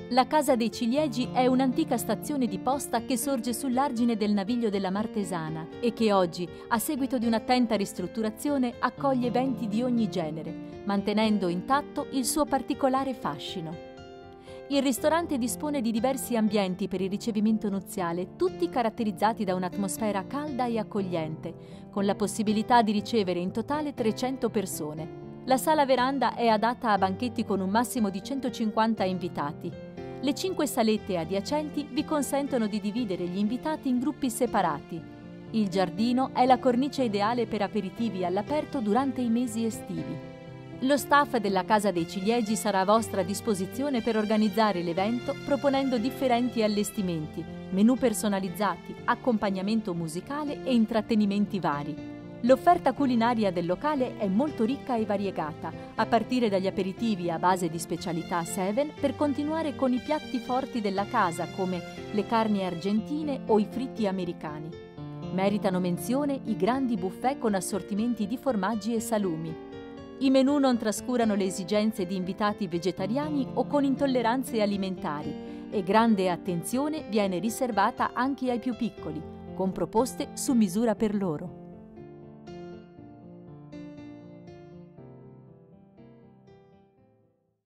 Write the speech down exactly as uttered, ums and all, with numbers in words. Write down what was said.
La Casa dei Ciliegi è un'antica stazione di posta che sorge sull'argine del Naviglio della Martesana e che oggi, a seguito di un'attenta ristrutturazione, accoglie eventi di ogni genere, mantenendo intatto il suo particolare fascino. Il ristorante dispone di diversi ambienti per il ricevimento nuziale, tutti caratterizzati da un'atmosfera calda e accogliente, con la possibilità di ricevere in totale trecento persone. La sala veranda è adatta a banchetti con un massimo di centocinquanta invitati. Le cinque salette adiacenti vi consentono di dividere gli invitati in gruppi separati. Il giardino è la cornice ideale per aperitivi all'aperto durante i mesi estivi. Lo staff della Casa dei Ciliegi sarà a vostra disposizione per organizzare l'evento proponendo differenti allestimenti, menù personalizzati, accompagnamento musicale e intrattenimenti vari. L'offerta culinaria del locale è molto ricca e variegata, a partire dagli aperitivi a base di specialità Seven per continuare con i piatti forti della casa come le carni argentine o i fritti americani. Meritano menzione i grandi buffet con assortimenti di formaggi e salumi. I menù non trascurano le esigenze di invitati vegetariani o con intolleranze alimentari e grande attenzione viene riservata anche ai più piccoli, con proposte su misura per loro.